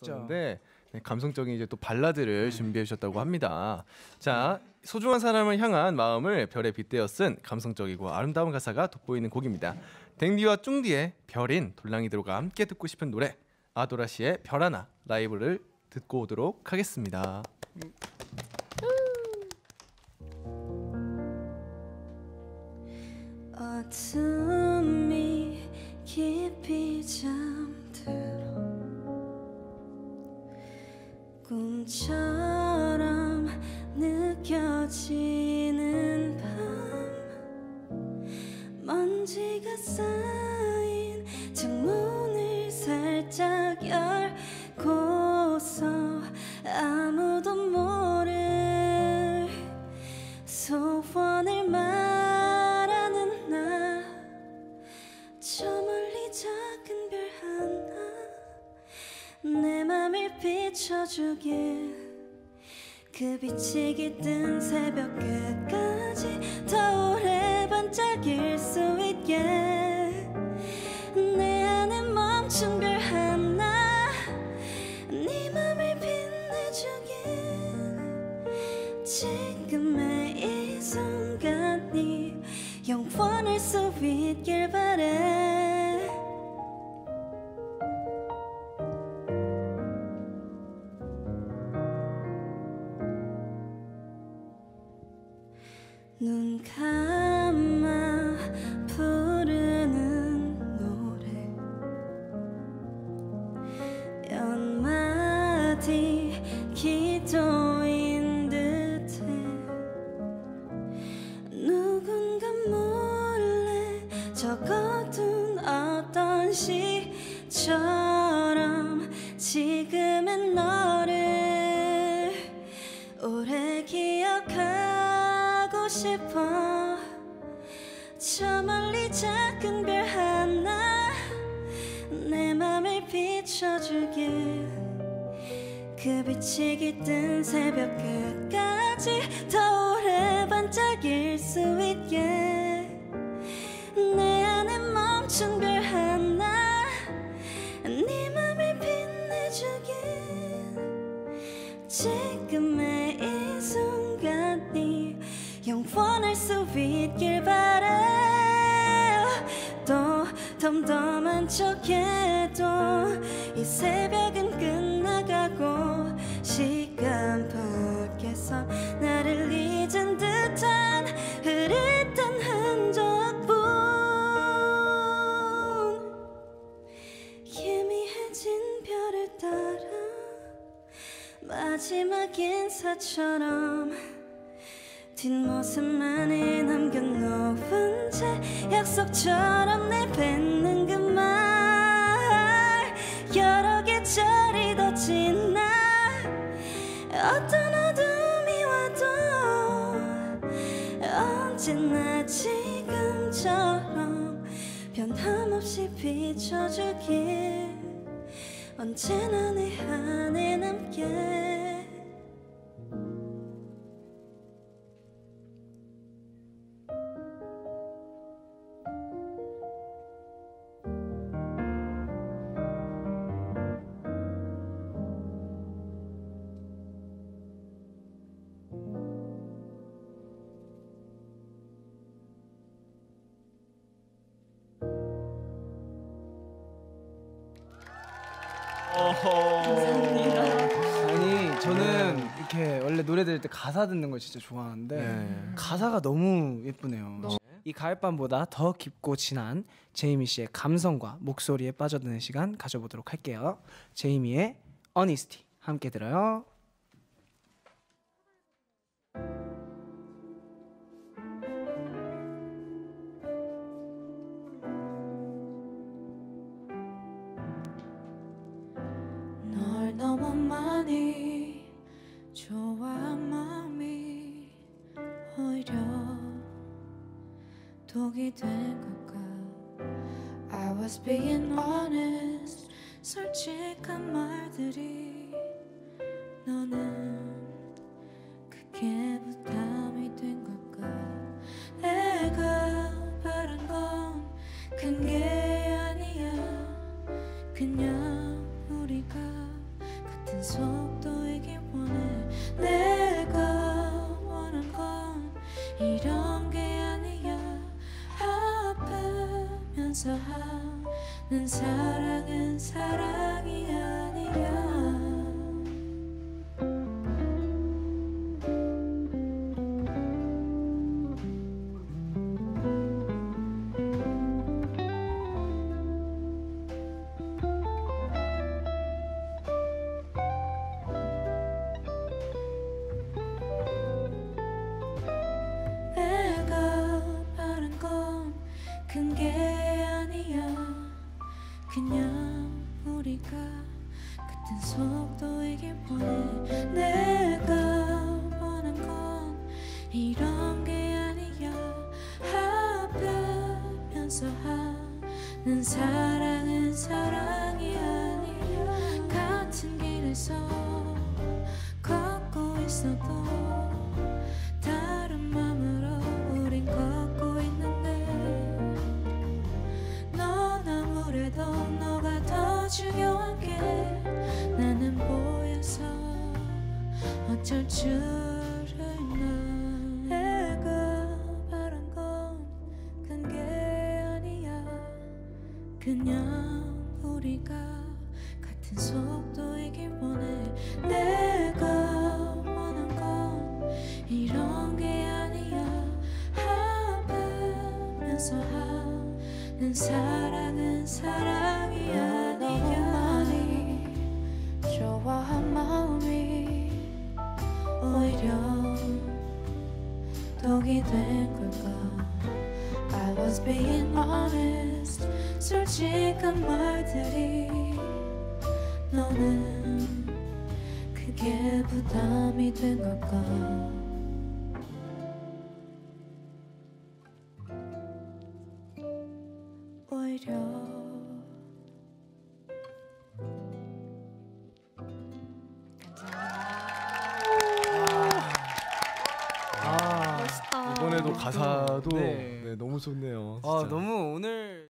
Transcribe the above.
했었는데 네, 감성적인 이제 또 발라드를 준비해 주셨다고 합니다. 자, 소중한 사람을 향한 마음을 별에 빗대어 쓴 감성적이고 아름다운 가사가 돋보이는 곡입니다. 댕디와 쭝디의 별인 돌랑이들과 함께 듣고 싶은 노래 아도라 씨의 별 하나 라이브를 듣고 오도록 하겠습니다. 어둠이 깊이 잠들어 꿈처럼 느껴지는 밤 먼지가 쌓인 창문을 살짝 열고서 아무도 모를 소원을 말하는 나 저 멀리 작은 별 하나 내 맘을 비춰주길 그 빛이 깃든 새벽 끝까지 더 오래 반짝일 수 있게 내 안에 멈춘 별 하나 네 맘을 빛내주길 지금의 이 순간이 영원할 수 있길 바래 눈 감아 부르는 노래 연마디 기도인 듯해 누군가 몰래 적어둔 어떤 시처럼 지금의 너를 오래 기억하고 싶어 저 멀리 작은 별 하나 내 맘을 비춰주길 그 빛이 깃든 새벽 끝까지 더 오래 반짝일 수 있게 내 안에 멈춘 별 하나 네 맘을 빛내주길 지금의 이 순간이 영원할 수 있길 바래 또 덤덤한 척해도 이 새벽은 끝나가고 시간 밖에서 나를 잊은 듯한 흐릿한 흔적뿐 희미해진 별을 따라 마지막 인사처럼 뒷모습만이 남겨놓은 채 약속처럼 내뱉는 그 말 여러 계절이 더 지나 어떤 어둠이 와도 언제나 지금처럼 변함없이 비춰주길 언제나 내 안에 남게 감사합니다. 아니 저는 이렇게 원래 노래 들을 때 가사 듣는 걸 진짜 좋아하는데 가사가 너무 예쁘네요. 이 가을밤보다 더 깊고 진한 제이미 씨의 감성과 목소리에 빠져드는 시간 가져보도록 할게요. 제이미의 Honesty 함께 들어요. 널 너무 많이 좋아한 마음이 오히려 독이 된 걸까 I was being honest 솔직한 말들이 너는 그게 부담이 된 걸까 내가 바란 건 큰 게 아니야 그냥 우리가 같은 속도이길 원해. 내가 원한 건 이런 게 아니야. 아프면서 하는 사랑은 사랑이 아니야. 큰 게 아니야. 그냥 우리가 같은 속도이길 원해. 내가 원한 건 이런 게 아니야. 아프면서 하는 사랑은 사랑이 아니야. 같은 길에서 걷고 있어도 다른 맘으로 우린 걷고 있는데 아무래도 너가 더 중요한 게 나는 보여서 어쩔 줄을 나. 내가 바란 건 큰 게 아니야. 그냥 우리가 같은 속도이길 원해. 내가 원한 건 이런 게 아니야. 아프면서 는 사랑은 사랑이 아니야. 너무 많이 좋아한 마음이 오히려 독이 된 걸까. I was being honest. 솔직한 말들이 너는 그게 부담이 된 걸까. 오히려 이번에도 가사도 네. 네, 너무 좋네요. 아 진짜. 너무 오늘